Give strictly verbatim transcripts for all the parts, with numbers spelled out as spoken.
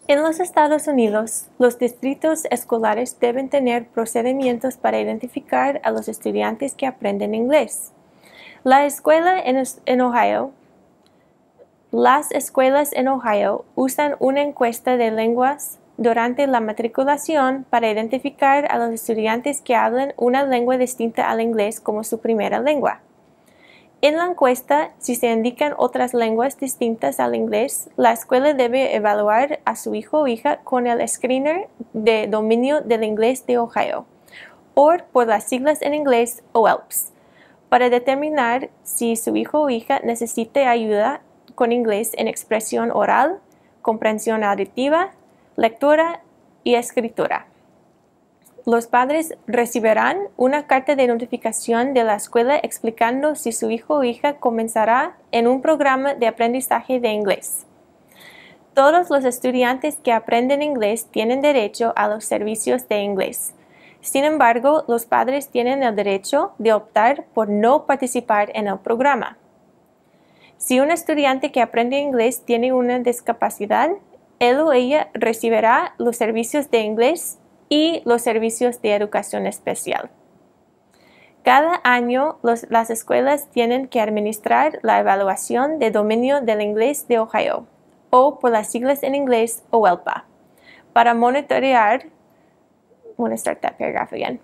En los Estados Unidos, los distritos escolares deben tener procedimientos para identificar a los estudiantes que aprenden inglés. La escuela en, en Ohio, las escuelas en Ohio usan una encuesta de lenguas durante la matriculación para identificar a los estudiantes que hablan una lengua distinta al inglés como su primera lengua. En la encuesta, si se indican otras lenguas distintas al inglés, la escuela debe evaluar a su hijo o hija con el Screener de Dominio del Inglés de Ohio, o por las siglas en inglés O E L P S, para determinar si su hijo o hija necesita ayuda con inglés en expresión oral, comprensión auditiva, lectura y escritura. Los padres recibirán una carta de notificación de la escuela explicando si su hijo o hija comenzará en un programa de aprendizaje de inglés. Todos los estudiantes que aprenden inglés tienen derecho a los servicios de inglés. Sin embargo, los padres tienen el derecho de optar por no participar en el programa. Si un estudiante que aprende inglés tiene una discapacidad, él o ella recibirá los servicios de inglés y los servicios de educación especial. Cada año, los, las escuelas tienen que administrar la evaluación de dominio del inglés de Ohio, o por las siglas en inglés O E L P A, para monitorear. I want to start that paragraph again.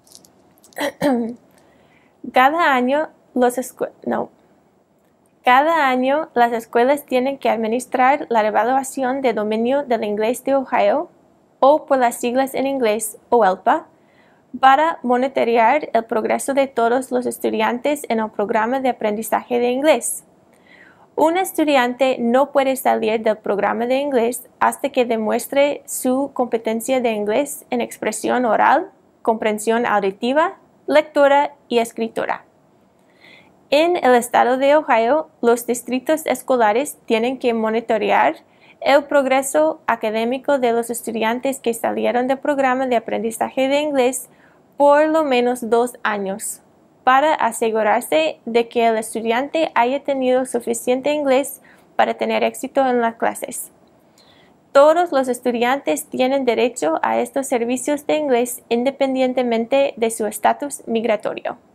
Cada año, los no. Cada año, las escuelas tienen que administrar la evaluación de dominio del inglés de Ohio, o por las siglas en inglés O E L P A, para monitorear el progreso de todos los estudiantes en el programa de aprendizaje de inglés. Un estudiante no puede salir del programa de inglés hasta que demuestre su competencia de inglés en expresión oral, comprensión auditiva, lectura y escritura. En el estado de Ohio, los distritos escolares tienen que monitorear el progreso académico de los estudiantes que salieron del programa de aprendizaje de inglés por lo menos dos años, para asegurarse de que el estudiante haya tenido suficiente inglés para tener éxito en las clases. Todos los estudiantes tienen derecho a estos servicios de inglés independientemente de su estatus migratorio.